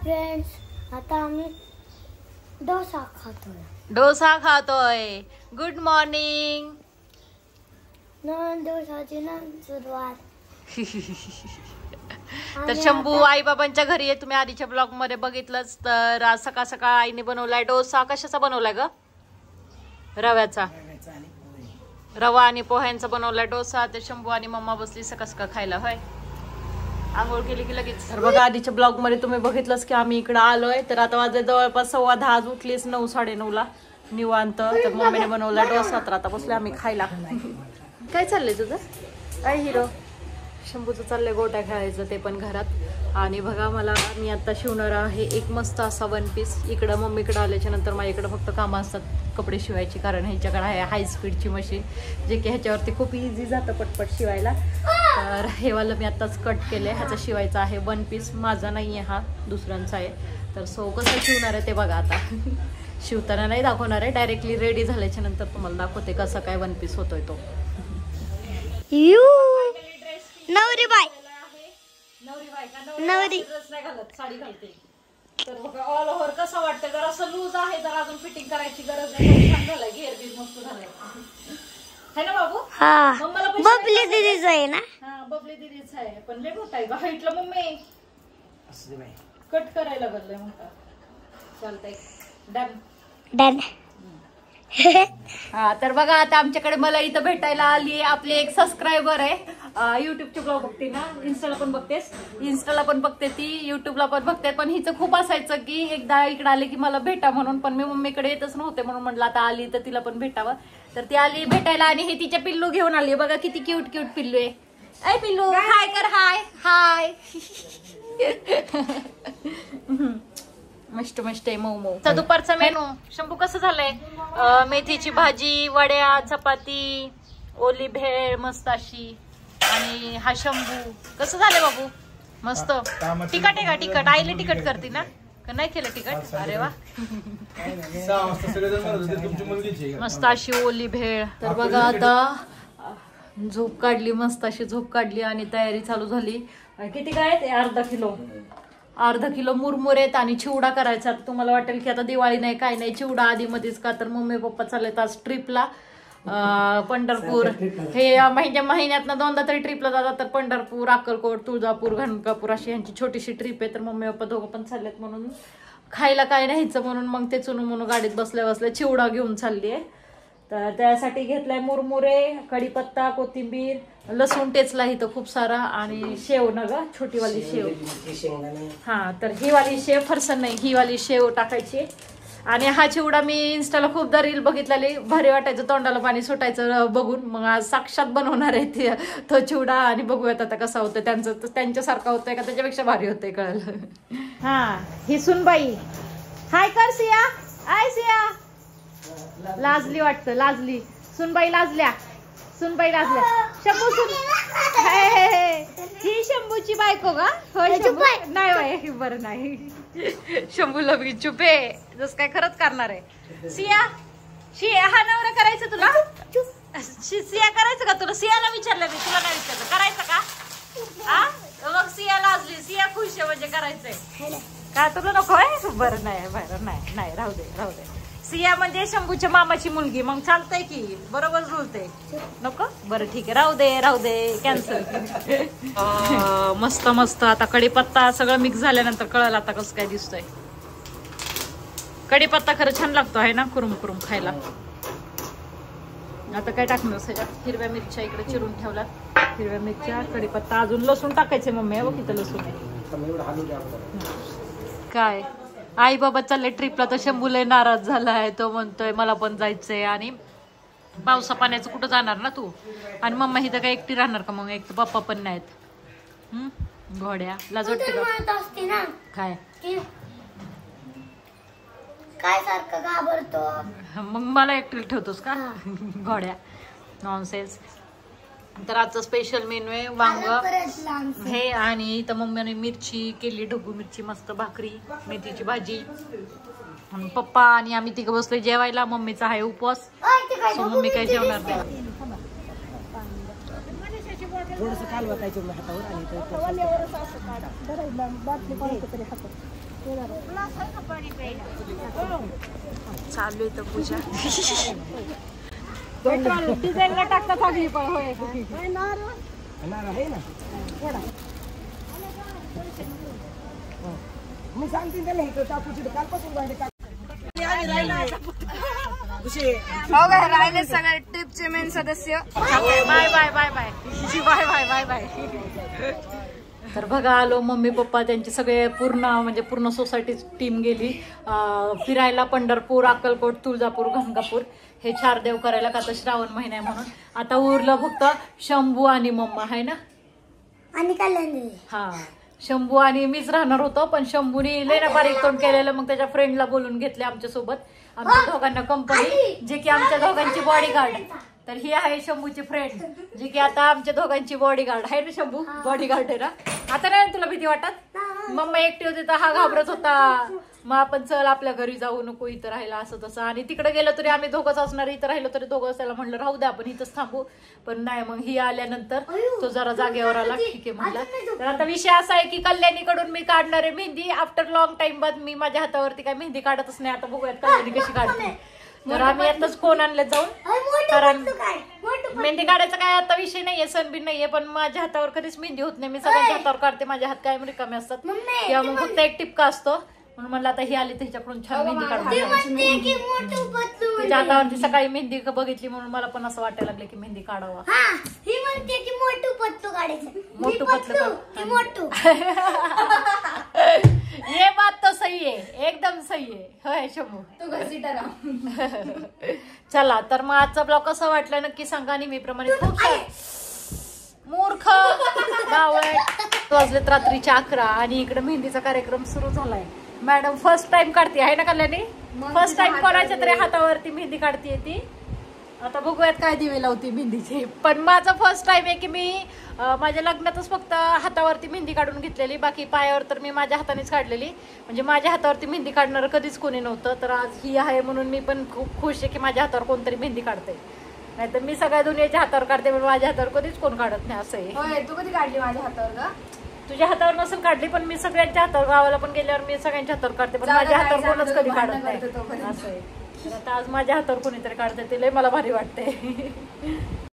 Friends, आता आम्ही डोसा खातोय. Good morning. नवीन दिवसाची सुरुवात. तर शंभू आई बाबांच्या घरी आहे. तुम्ही आधीच्या ब्लॉग मध्ये बघितलंच. तर आज सकाळ सकाळ आईने बनवलाय डोसा. कशाचा बनवलाय ग? रव्याचा. रवा आणि पोह्यांचा बनवलाय डोसा. तर शंभू आणि मम्मा बसली सकाळ सकाळ खायला. होय, आंघोळ केली की लगेच. तर बघा, आधीच्या ब्लॉग मध्ये तुम्ही बघितलंच की आम्ही इकडे आलोय. तर आता वाजले जवळपास 10:15. उठलीच 9 9:30 निवांत. तर मम्मीने बनवला डोसा. तर आता बसले आम्ही खायला. काय चाललंय तुझं? काय हिरो? शंभूचं चाललंय गोट्या खेळायचं, ते पण घरात. आणि बघा, मी आता शिवणार आहे एक मस्त असा 1 पीस. इकडं मम्मीकडे आल्याच्या नंतर माझ्याकडे फक्त कामं असतात कपडे शिवायची, कारण ह्याच्याकडे आहे हाय स्पीडची मशीन, जे की ह्याच्यावरती खूप इझी जातं पटपट शिवायला. तर हे वाला मी आत्ताच कट केलं आहे. ह्याचा शिवायचा आहे 1 पीस. माझा नाही आहे हा, दुसऱ्यांचा आहे. तर कसं शिवणार आहे ते बघा. आता शिवताना नाही दाखवणार आहे, डायरेक्टली रेडी झाल्याच्या नंतर तुम्हाला दाखवते कसं काय 1 पीस होतोय तो. नवरी बाय ड्रेस नाही घालत, साडी घालते. तर बघा ऑल ओव्हर कसं वाटतं. जर असं लूज आहे, तर अजून फिटिंग करायची गरज नाही. छान झालंय, घेर बीर मस्त झालाय है ना बाबू? मम्माला बबली दीदीचं आहे ना? हा, बबली दीदीच आहे, पण लेट होत आहे ग हाईटला. मम्मी कट करायला लागलंय मोठा. चालतंय, डन. हा, तर बघा आता आमच्याकडे मला इथं भेटायला आली आपली एक सबस्क्रायबर आहे. युट्यूबचे ब्लॉग बघते ना, इन्स्टाला पण बघतेस. इन्स्टाला पण बघते ती, युट्यूबला पण बघते. पण हिचं खूप असायचं की एकदा इकडे आले की मला भेटा म्हणून, पण मी मम्मीकडे येतच नव्हते. म्हणून म्हटलं आता आली तर तिला पण भेटावं. तर ती आली भेटायला आणि हे तिच्या पिल्लू घेऊन आली. बघा किती क्यूट क्यूट पिल्लू आहे. ऐ पिल्लू, हाय कर. हाय. मस्त मस्त आहे. मऊ. दुपारचा मेनू शंभू कसं झालंय? मेथीची भाजी, वड्या, चपाती, ओली भेळ मस्त अशी. आणि हा शंभू कसं झालंय बाबू? मस्त. तिखट आहे का? तिखट आईले तिखट करते ना, का नाही केलं तिखट? अरे वा. मस्त अशी ओली भेळ. तर बघा आता झोप काढली, मस्त अशी झोप काढली आणि तयारी चालू झाली. किती काय आहेत? अर्धा किलो मुरमुरेत आणि चिवडा करायचा. तुम्हाला वाटेल की आता दिवाळी नाही काय नाही, चिवडा आधी मध्येच का? तर मम्मी पप्पा चाललेत आज ट्रिपला, पंढरपूर. हे महिन्यातनं 2दा तरी ट्रिपला जातात. तर पंढरपूर, अक्कलकोट, तुळजापूर, गाणगापूर अशी यांची छोटीशी ट्रिप आहे. तर मम्मी पप्पा दोघं पण चाललेत, म्हणून खायला काय न्यायचं म्हणून मग ते चुनू म्हणून गाडीत बसल्या चिवडा घेऊन चालली आहे. तर त्यासाठी घेतलाय मुरमुरे, कढीपत्ता, कोथिंबीर, लसूण टेचला इथं खूप सारा, आणि शेव ना ग, छोटीवाली शेव. हा, तर ही वाली शेव, फरसन नाही, ही वाली शेव टाकायची. आणि हा चिवडा मी इन्स्टाला खूपदा रील बघितलेली, भारी वाटायचं, तोंडाला पाणी सुटायचं बघून. मग आज साक्षात बनवणार आहे तो चिवडा, आणि बघूयात आता कसा होतोय. त्यांच्यासारखा होतोय का त्याच्यापेक्षा भारी होतोय, कळलं. हा, ही सुनबाई. हाय कर सिया. आय सिया. लाजली वाटतं, लाजली. सुनबाई लाजल्या. शंभू ही शंभूची बायको का? नाही बाई, बरं नाही. शंभूला बी चुपे जस काय खरंच करणार आहे. सिया हा नवरा करायचं तुला? सिया करायचं का तुला? सियाला विचारलं मी, तुला नाही विचारलं. करायचं का? मग सिया लाजली. सिया खुश आहे म्हणजे करायचंय का? तुला नको आहे? बरं नाही, राहू दे. सिया म्हणजे शंभूच्या मामाची मुलगी, मग चालतंय की, बरोबर जुळते. नको? बरं ठीक आहे, राहू दे, कॅन्सल. मस्त. आता कढीपत्ता सगळं मिक्स झाल्यानंतर कळलं आता कसं काय दिसतंय. कढीपत्ता खरं छान लागतो आहे ना, कुरुम खायला. आता काय टाकणार सगळ्यात? हिरव्या मिरच्या इकडे चिरून ठेवल्यात. हिरव्या मिरच्या, कढीपत्ता, अजून लसूण टाकायचे. मम्मी बघ इथं लसूण आहे. काय आई बाबा चालले ट्रिपला, तर शंभूला नाराज झालाय. तो म्हणतोय मला पण जायचंय, आणि पावसा पाण्याचं कुठं जाणार ना तू? आणि मम्मा इथं काय एकटी राहणार का? मग एक तर पप्पा पण नाहीत. घोड्या लाज वाटते का? काय सारखं घाबरतो? मग मला एकटीला ठेवतोस का? घोड्या, नॉनसेन्स. तर आजचा स्पेशल मेनू आहे वांग हे, आणि इथं मम्मीने मिरची केली, ढबू मिरची, मस्त भाकरी, मेथीची भाजी. पप्पा आणि आम्ही तिघं बसलोय जेवायला. मम्मीचा आहे उपवास, सो मम्मी काय जेवणार नाही. चालू आहे तर पूजा डिझाईनला टाकता चांगली पण होय मी सांगते त्याला हे टाकूची कालपासून राहिले सगळे टिपचे मेन सदस्य. Bye bye bye bye bye bye bye bye. तर बघा आलो मम्मी पप्पा त्यांची सगळे पूर्ण सोसायटीची टीम गेली फिरायला. पंढरपूर, अक्कलकोट, तुळजापूर, गंगापूर हे 4 देव करायला. का तर श्रावण महिना आहे म्हणून. आता उरलं फक्त शंभू आणि मम्मा आहे ना. आणि कल्याण हा शंभू आणि मीच राहणार होतो पण शंभूनी लय ना बारीक तोंड केलेलं. मग त्याच्या फ्रेंडला बोलून घेतले आमच्या सोबत, आमच्या दोघांना कंपनी, जे की आमच्या दोघांची बॉडीगार्ड. तर ही आहे शंभूची फ्रेंड जी की आता आमच्या दोघांची बॉडीगार्ड आहे ना. शंभू बॉडीगार्ड आहे ना. आता नाही तुला भीती वाटत. मम्मा एकटी होती तर हा घाबरत होता. मग आपण चल आपल्या घरी जाऊ, नको इथं राहिला असं तसं. आणि तिकडे गेलं तरी आम्ही दोघंच असणार, इथं राहिलो तरी दोघं. त्याला म्हणलं राहू द्या आपण इथंच थांबू, पण नाही. मग ही आल्यानंतर तो जरा जागेवर आला. ठीक आहे म्हणलं. तर आता विषय असा आहे की कल्याणीकडून मी काढणार आहे मेहंदी. आफ्टर लॉंग टाइम बाद मी माझ्या हातावरती काय मेहंदी काढतच नाही. आता बघूयात कल्याणी कशी काढते. तर आम्ही आताच कोण आणले जाऊन, कारण मेहंदी काढायचा काय आता विषय नाहीये, सण बी नाहीये. पण माझ्या हातावर कधीच मेहंदी होत नाही. मी सगळ्यांच्या हातावर काढते. माझे हात काय रिकामे असतात किंवा मग फक्त एक टिपका असतो. म्हणून म्हणलं आता ही आली त्याच्याकडून छान मेहंदी काढून. तिच्या हातावरती सकाळी मेहंदी बघितली म्हणून मला पण असं वाटायला लागलं की मेहंदी काढावा. ही म्हणते की मोठू पत्तू काढायचं. मोठू पतलू मोठू. ये बात तो सही आहे, एकदम सही आहे. होय शंभू तू घसी डरा. चला तर मग आजचा ब्लॉग कसा वाटला नक्की सांगा. नेहमीप्रमाणे खूप मूर्ख गावळट वाजलेत रात्रीच्या 11 आणि इकडे मेहंदीचा कार्यक्रम सुरू झालाय. मॅडम फर्स्ट टाइम काढते आहे ना कल्याणी. फर्स्ट टाइम कोणाच्या तरी हातावरती मेहंदी काढते ती. आता बघूयात काय दिवे लावते मेहंदीचे. पण माझं फर्स्ट टाइम आहे की मी माझ्या लग्नातच फक्त हातावरती मेहंदी काढून घेतलेली. बाकी पायावर तर मी माझ्या हातानेच काढलेली. म्हणजे माझ्या हातावरती मेहंदी काढणारं कधीच कोणी नव्हतं. तर आज ही आहे म्हणून मी पण खूप खुश आहे की माझ्या हातावर कोणतरी मेहंदी काढते. नाही तर मी सगळ्या दुनियेच्या हातावर काढते पण माझ्या हातावर कधीच कोण काढत नाही असं आहे. तू कधी काढली माझ्या हातावर का? तुझ्या हातावर नसेल काढली पण मी सगळ्यांच्या हातावर, गावाला पण गेल्यावर मी सगळ्यांच्या हातावर काढते पण माझ्या हातावर कोणच कधी काढत नाही असं आहे. तर आता आज माझ्या हातावर कोणीतरी काढते ते लय मला भारी वाटते.